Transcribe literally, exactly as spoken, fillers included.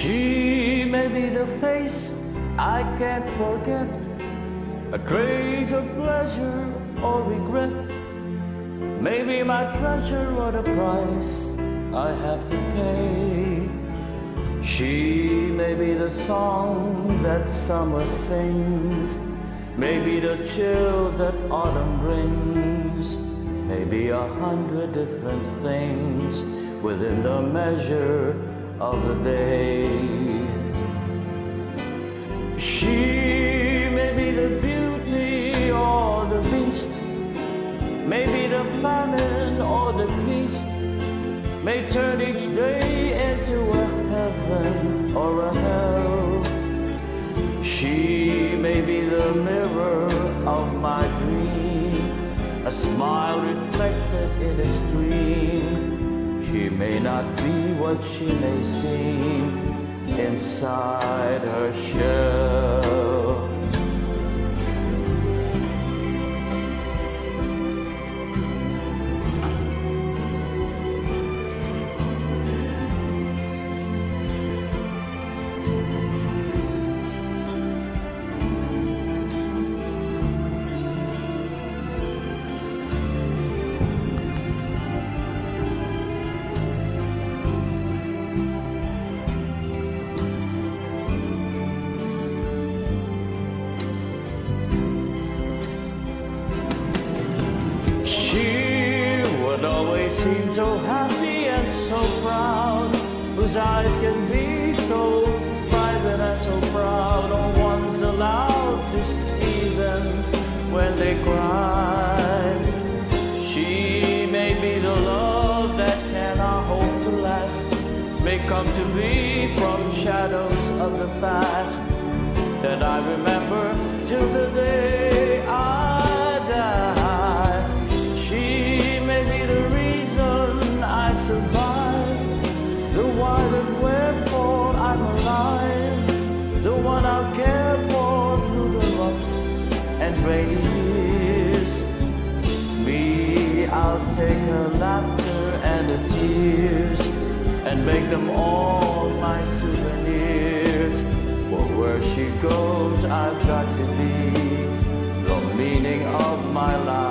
She may be the face I can't forget, a trace of pleasure or regret, maybe my treasure or the price I have to pay. She may be the song that summer sings, maybe the chill that autumn brings, maybe a hundred different things within the measure of the day. She may be the beauty or the beast, maybe the famine or the feast, may turn each day into a heaven or a hell. She may be the mirror of my dream, a smile reflected in a stream. She may not be what she may seem inside her shell. Always seem so happy and so proud, whose eyes can be so private and so proud. No one's allowed to see them when they cry. She may be the love that cannot hope to last, may come to me from shadows of the past that I remember till the day I die. She may be the reason I survive, the why and wherefore I'm alive, the one I'll care for through the rough and rainy years. Me, I'll take her laughter and her tears and make them all my souvenirs. For where she goes, I've got to be the meaning of my life.